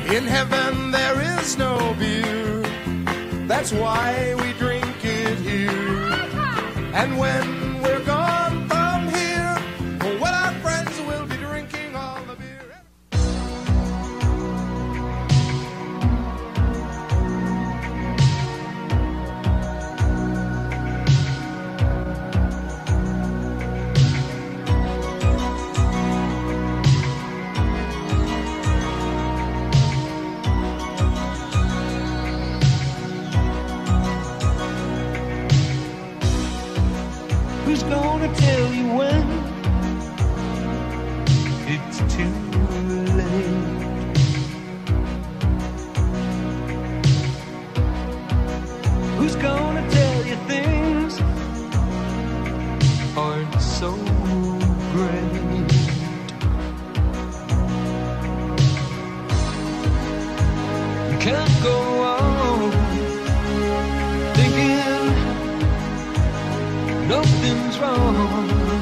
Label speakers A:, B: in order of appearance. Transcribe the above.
A: In heaven there is no beer, that's why we drink it here. And when we're gone from here, well, our friends will be drinking all the beer.
B: Who's gonna tell you when it's too late? Who's gonna tell you things aren't so great? You can't go on thinking nothing's wrong.